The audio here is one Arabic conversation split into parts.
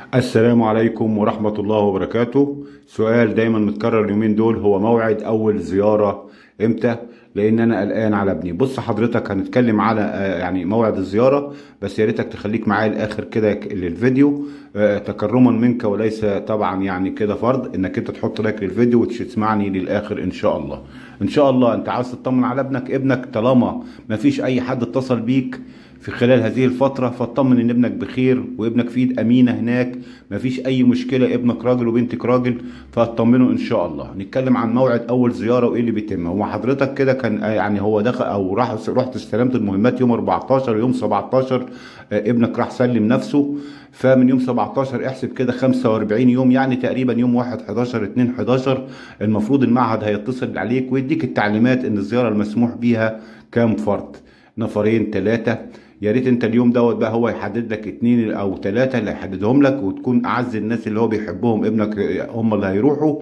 السلام عليكم ورحمة الله وبركاته. سؤال دايما متكرر اليومين دول، هو موعد أول زيارة إمتى؟ لأن أنا قلقان على ابني. بص حضرتك، هنتكلم على يعني موعد الزيارة، بس يا ريتك تخليك معايا الآخر كده للفيديو، تكرما منك وليس طبعا يعني كده فرض إنك أنت تحط لايك للفيديو وتسمعني للآخر إن شاء الله. إن شاء الله أنت عاوز تطمن على ابنك طالما مفيش أي حد اتصل بيك في خلال هذه الفترة، فاطمن ان ابنك بخير وابنك في ايد امينة هناك، مفيش اي مشكلة، ابنك راجل وبنتك راجل، فاطمنه ان شاء الله. نتكلم عن موعد اول زيارة وايه اللي بيتم. هو حضرتك كده كان يعني هو دخل او رحت استلمت المهمات يوم 14، يوم 17 ابنك راح سلم نفسه. فمن يوم 17 احسب كده 45 يوم، يعني تقريبا يوم 1/11 2/11 المفروض المعهد هيتصل عليك ويديك التعليمات ان الزيارة المسموح بيها كام فرد، نفرين 3. يا ريت انت اليوم دوت بقى هو يحدد لك 2 أو 3 اللي هيحددهم لك، وتكون اعز الناس اللي هو بيحبهم ابنك هم اللي هيروحوا.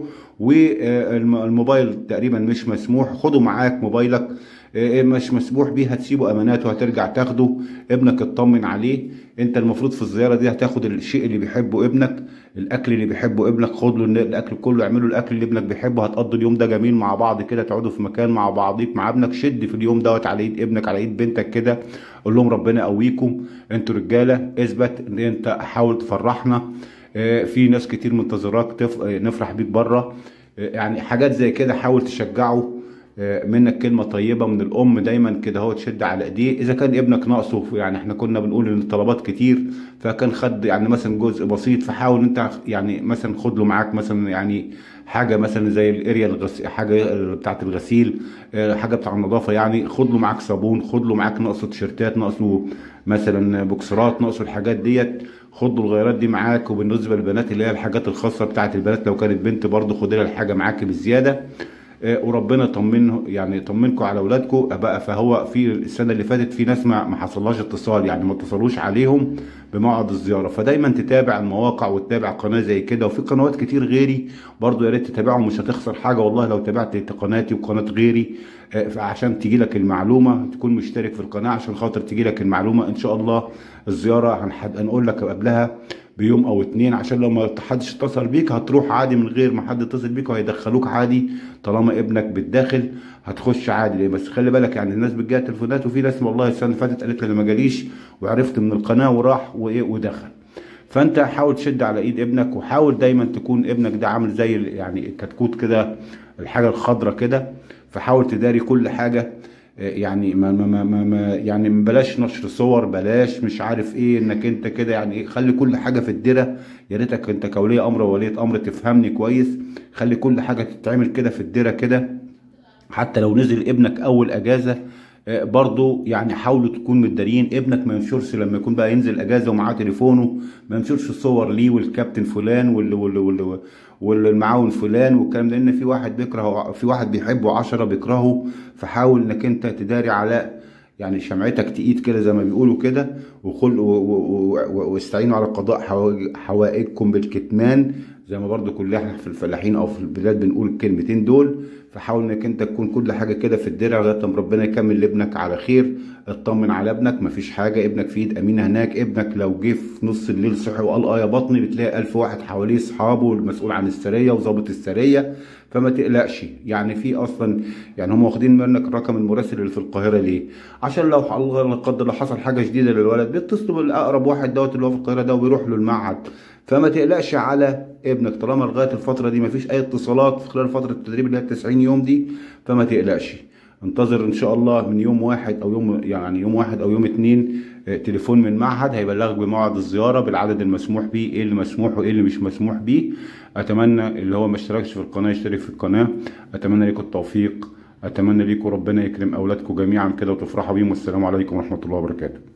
والموبايل تقريبا مش مسموح، خده معاك موبايلك، مش مسموح بيه، هتسيبه امانات وهترجع تاخده. ابنك اطمن عليه. انت المفروض في الزياره دي هتاخد الشيء اللي بيحبه ابنك، الاكل اللي بيحبه ابنك، خد له الاكل كله، اعمله الاكل اللي ابنك بيحبه. هتقضي اليوم ده جميل مع بعض كده، تقعدوا في مكان مع بعضيك مع ابنك. شد في اليوم دوت على ايد ابنك على ايد بنتك كده، قول لهم ربنا يقويكم، انتوا رجاله، اثبت ان انت حاول تفرحنا. في ناس كتير منتظراك نفرح بيك بره. يعني حاجات زي كده حاول تشجعه. منك كلمة طيبة من الأم دايما كده، هو تشد على إيديه. إذا كان ابنك ناقصه، يعني إحنا كنا بنقول إن الطلبات كتير، فكان خد يعني مثلا جزء بسيط، فحاول أنت يعني مثلا خد له معاك مثلا يعني حاجة مثلا زي الاريا حاجة بتاعة الغسيل، حاجة بتاع النظافة، يعني خد له معاك صابون، خد له معاك ناقصه تيشيرتات، ناقصه مثلا بوكسرات، ناقصه الحاجات ديت، خد له الغيارات دي معاك. وبالنسبة للبنات اللي هي الحاجات الخاصة بتاعة البنات، لو كانت بنت برضه خد لها الحاجة معاك بالزيادة. وربنا يطمنه، يعني يطمنكم على اولادكم بقى. فهو في السنه اللي فاتت في ناس ما حصلهاش اتصال، يعني ما اتصلوش عليهم بموعد الزياره. فدايما تتابع المواقع وتتابع قناه زي كده، وفي قنوات كتير غيري برضو يا ريت تتابعهم، مش هتخسر حاجه والله لو تابعت قناتي وقناه غيري. عشان تجي لك المعلومه، تكون مشترك في القناه عشان خاطر تجي لك المعلومه. ان شاء الله الزياره هنقول لك قبلها بيوم او 2، عشان لو ما حدش اتصل بيك هتروح عادي من غير ما حد يتصل بيك، وهيدخلوك عادي طالما ابنك بالداخل، هتخش عادي. بس خلي بالك يعني الناس بتجيها تليفونات، وفي ناس والله السنه اللي فاتت قالت لي انا ما جاليش وعرفت من القناه وراح وايه ودخل. فانت حاول تشد على ايد ابنك، وحاول دايما تكون ابنك ده عامل زي يعني الكتكوت كده، الحاجه الخضراء كده، فحاول تداري كل حاجه. يعني يعني بلاش نشر صور، بلاش مش عارف ايه، انك انت كده يعني ايه، خلي كل حاجه في الدره. يا ريتك انت كولي امر وولية امر تفهمني كويس، خلي كل حاجه تتعمل كده في الدره كده. حتى لو نزل ابنك اول اجازه، برضو يعني حاولوا تكون متداريين. ابنك ما ينشرش لما يكون بقى ينزل اجازه ومعاه تليفونه، ما ينشرش الصور ليه والكابتن فلان والمعاون فلان والكلام ده، لان في واحد بيكره، في واحد بيحبه 10 بيكرهه. فحاول انك انت تداري على يعني شمعتك تقيد كده زي ما بيقولوا كده، واستعينوا على قضاء حوائجكم بالكتمان، زي ما برضو كلنا احنا في الفلاحين او في البلاد بنقول الكلمتين دول. فحاول انك انت تكون كل حاجه كده في الدرع لغايه ما ربنا يكمل لابنك على خير. اطمن على ابنك، مفيش حاجه، ابنك في ايد امينه هناك. ابنك لو جه في نص الليل صحي وقال اه يا بطني، بتلاقي 1000 واحد حواليه، اصحابه والمسؤول عن السريه وظابط السريه. فما تقلقش، يعني في اصلا يعني هم واخدين منك الرقم المراسل اللي في القاهره ليه؟ عشان لو الله لا قدر الله حصل حاجه جديده للولد بيتصلوا بالاقرب واحد دوت اللي هو في القاهره ده وبيروح له المعهد. فما تقلقش على ابنك طالما لغايه الفتره دي مفيش اي اتصالات في خلال فتره التدريب اللي هي 90 يوم دي. فما تقلقش، انتظر ان شاء الله من يوم 1 او يوم يعني يوم 1 او يوم 2 تليفون من المعهد هيبلغك بموعد الزياره بالعدد المسموح بيه، ايه اللي مسموح وايه اللي مش مسموح بيه. اتمنى اللي هو ما اشتركش في القناه يشترك في القناه. اتمنى لكم التوفيق، اتمنى لكم ربنا يكرم اولادكم جميعا كده وتفرحوا بيهم. والسلام عليكم ورحمه الله وبركاته.